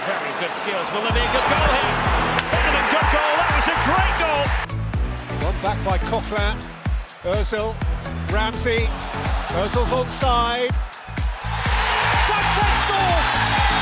Very good skills. Will there be a good goal here? And a good goal. That was a great goal. One back by Coquelin. Ozil. Ramsey. Ozil's onside. Sanchez scores!